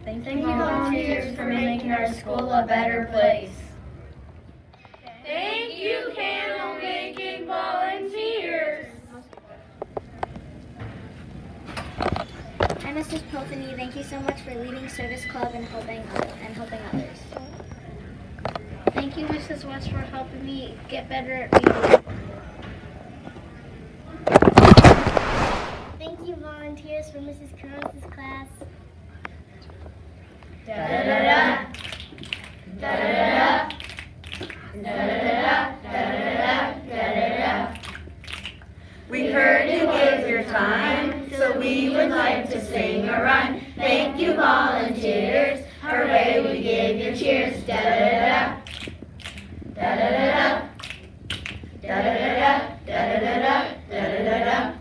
Thank you, volunteers, for making our school a better place. Thank you, candle-making volunteers. Hi, Mrs. Piltony. Thank you so much for leading Service Club and helping others. Thank you, Mrs. West, for helping me get better at reading. Thank you, volunteers, for Mrs. Carranza's class. Da-da-da-da. Da-da-da-da. Da-da-da-da. Da-da-da-da. Da-da-da-da. We heard you gave your time, so we would like to sing a rhyme. Thank you, volunteers. Hooray, we gave you cheers. Da-da-da-da. Da-da-da-da. Da-da-da-da. Da-da-da-da. Da-da-da-da.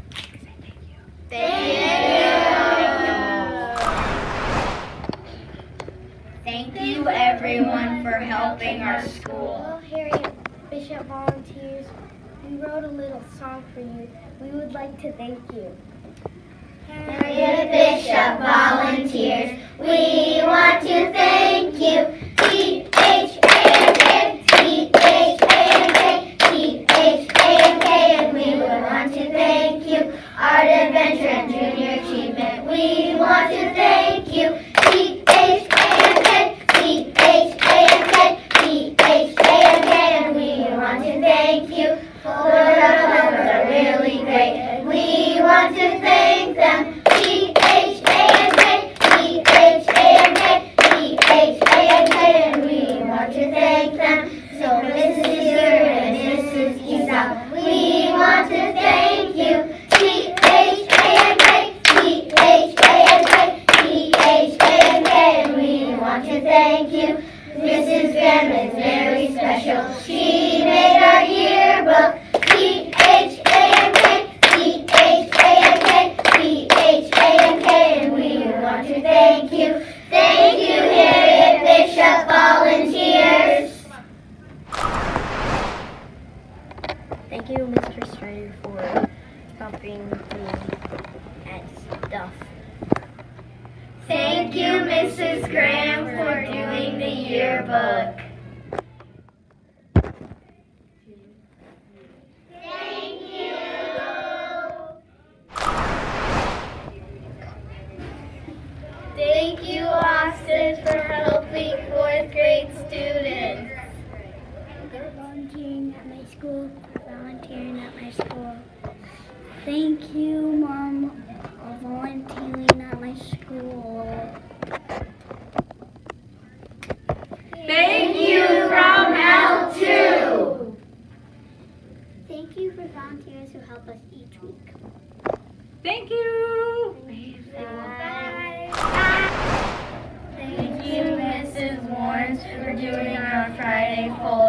Thank you, everyone, for helping our school. Hello, Harriet Bishop volunteers. We wrote a little song for you. We would like to thank you. Harriet Bishop volunteers, we want to thank you. T-H-A-N-K, T-H-A-N-K, T-H-A-N-K, and we would want to thank you. Art Adventure and Junior Achievement, we want to thank you. T-H-A-N-K, T-H-A-N-K, T-H-A-N-K, and we want to thank you. For the covers are really great, and we want to thank them. T-H-A-N-K, T-H-A-N-K, T-H-A-N-K, and we want to thank them. So Mrs. Stewart and Mrs. Esau, we want to thank you. T-H-A-N-K, T-H-A-N-K, T-H-A-N-K, and we want to thank you. Mrs. Graham is very special. She made our yearbook. T-H-A-N-K, T-H-A-N-k, T-H-A-N-k, and we want to thank you. Thank you, Harriet Bishop volunteers. Thank you, Mr. Strider, for helping me at stuff. Thank you, Mrs. Graham, for doing the yearbook. Thank you. Thank you, Austin, for helping fourth grade students. Volunteering at my school. Thank you, Mom, for volunteering at my school. Thank you from L2. Thank you for volunteers who help us each week. Thank you. Bye. Thank you, Mrs. Warren, for doing our Friday full